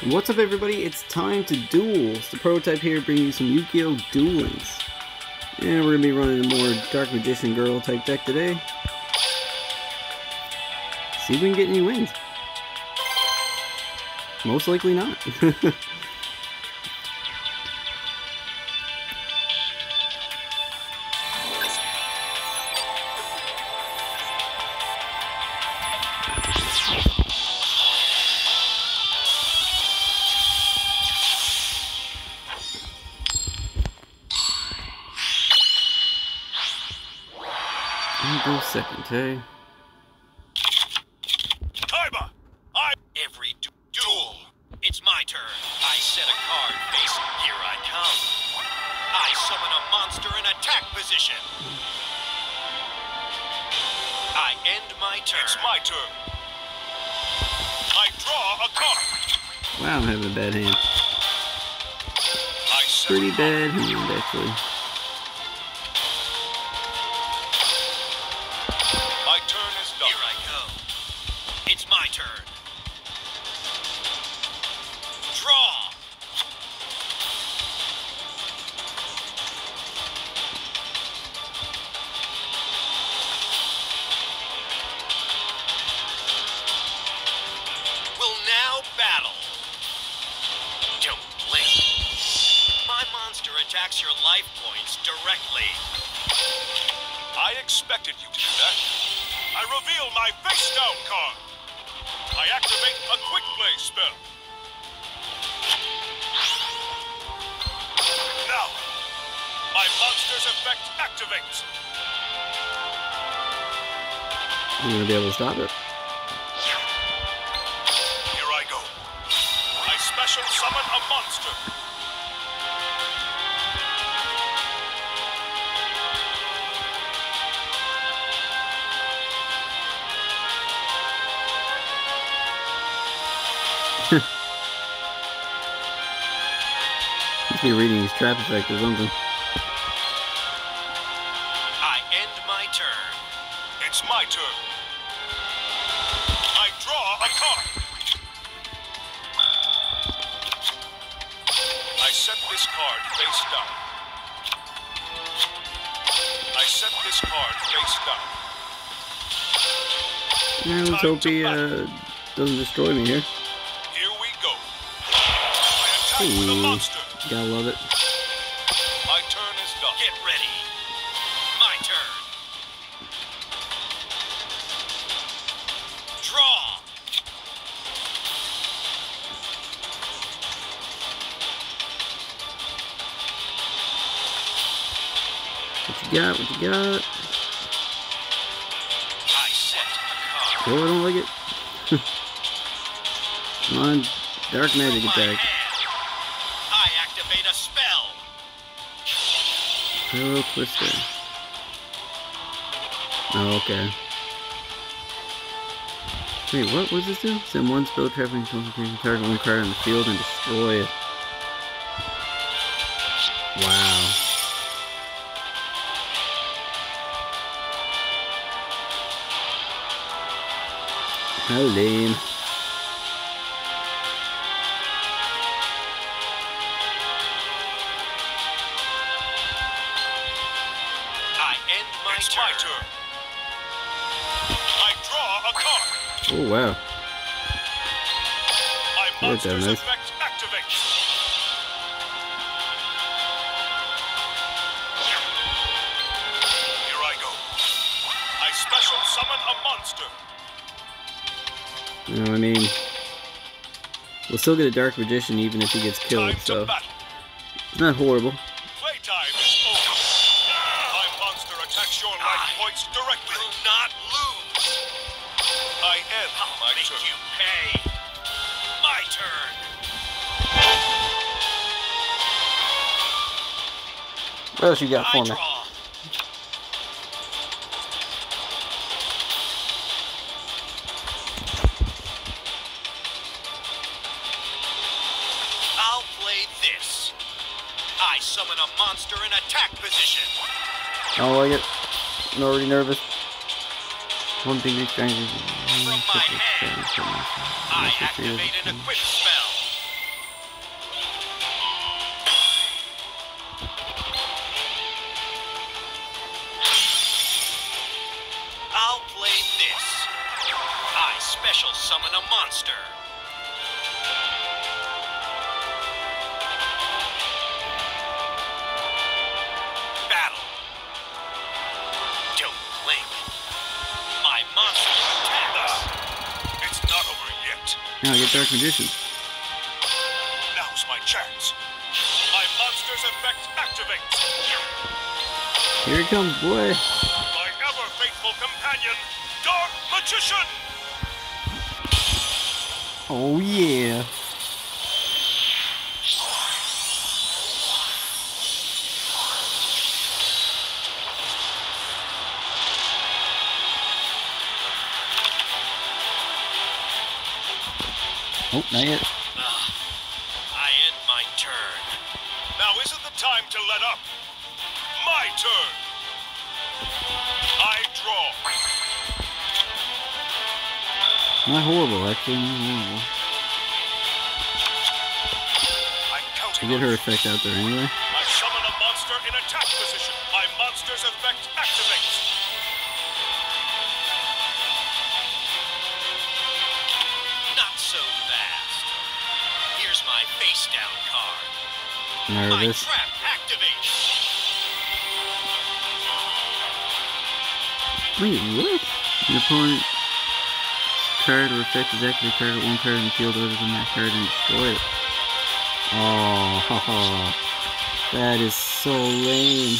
What's up, everybody? It's time to duel. It's the prototype here, bringing you some Yugioh duelings. And we're going to be running a more Dark Magician Girl type deck today. See if we can get any wins. Most likely not. I'll go second, hey? Timer! Every duel. It's my turn. I set a card face. Here I come. I summon a monster in attack position. I end my turn. It's my turn. I draw a card. Wow, I'm having a bad hand. Pretty bad hand, actually. My turn is done. Here I go. It's my turn. Draw. We'll now battle. Don't blink. My monster attacks your life points directly. I expected you to do that. I reveal my face down card. I activate a quick play spell. Now, my monster's effect activates. You gonna be able to stop it? Here I go. I special summon a monster. Must be reading his trap effect or something. I end my turn. It's my turn. I draw a card. I set this card face down. I set this card face down. Yeah, let's hope he doesn't destroy me here. Here we go. I attack with a monster. Gotta love it. My turn is done. Get ready. My turn. Draw. What you got? What you got? I set a card. Oh, I don't like it. Come on, dark magic attack. I activate a spell. Oh, Twister. Oh, okay. Wait, what does this do? Send one spell trapping target one card on the field and destroy it. Wow. How lame. It's my turn. I draw a card. Oh, wow. My monster's effect activates. Here I go. I special summon a monster. You know, I mean, we'll still get a Dark Magician even if he gets killed, so it's not horrible. Playtime is over. My monster attacks your life points directly. Will not lose. I end my turn. You pay. My turn. What else you got for me? Draw. I'll play this. I summon a monster in attack position. I don't like it. I'm already nervous. One thing these strangers. From my hand, I activate an equip spell. summon a monster. Battle. Don't blink. My monster attacks. It's not over yet. Now get Dark Magician. Now's my chance. My monster's effect activates. Here it comes, boy. My ever-faithful companion, Dark Magician! Oh, yeah. Oh, not yet. I end my turn. Now isn't the time to let up. My turn. I draw. Not horrible, actually. Not horrible. I'm counting We'll get her on effect out there anyway. I summon a monster in attack position. My monster's effect activates. Not so fast. Here's my face down card. My Nervous. trap activates. Wait, what? Your opponent card or effect is activate target one card in the field other than that card and destroy it. Oh, that is so lame.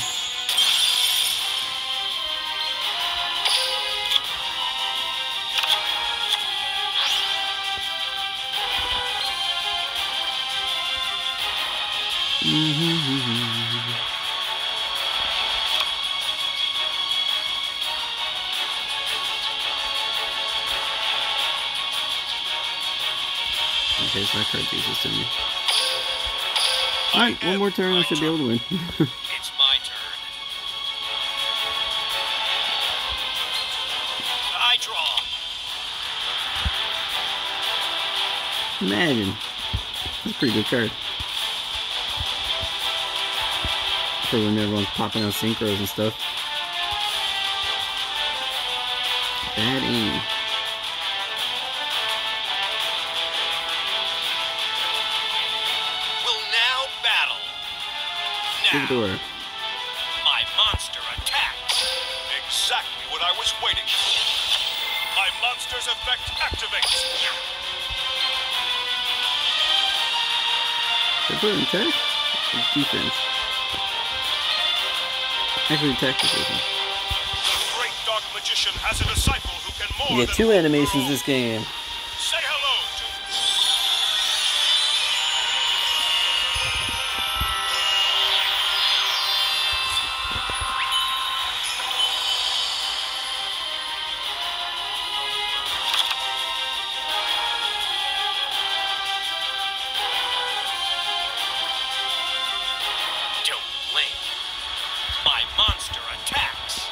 Okay, so that card uses to me. Alright, one more turn, I should be able to win. It's my turn. I draw. Imagine. That's a pretty good card. For when everyone's popping out synchros and stuff. Bad aim. Give it to her. My monster attacks. Exactly what I was waiting for. My monster's effect activates. They put it in attack? Or defense? Actually, attack position. The great Dark Magician has a disciple who can more You get two animations this game. Say hello to... My monster attacks.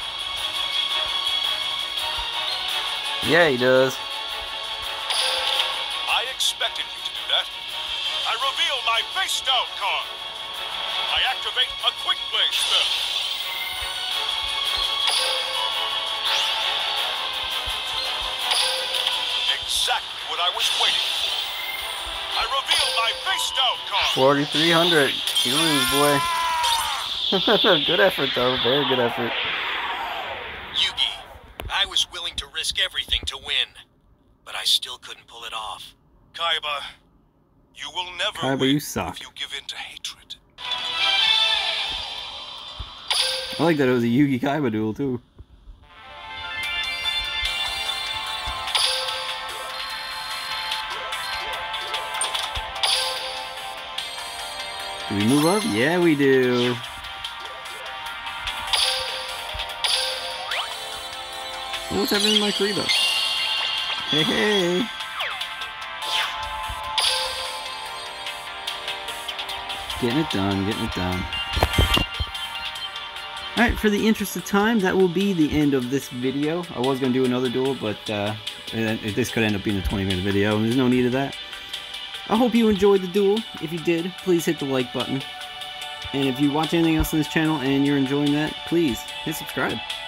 Yeah, he does. I expected you to do that. I reveal my face down card. I activate a quick play spell. Exactly what I was waiting for. I reveal my face down card. 4,300. You lose, boy. Good effort, though. Very good effort. Yugi, I was willing to risk everything to win, but I still couldn't pull it off. Kaiba, you will never Kaiba, win you suck. if you give in to hatred. I like that it was a Yugi Kaiba duel, too. Do we move up? Yeah, we do. Oh, what's happening to my Kariba? Hey, hey. Getting it done, getting it done. Alright, for the interest of time, that will be the end of this video. I was going to do another duel, but this could end up being a 20-minute video, and there's no need of that. I hope you enjoyed the duel. If you did, please hit the like button. And if you watch anything else on this channel and you're enjoying that, please hit subscribe.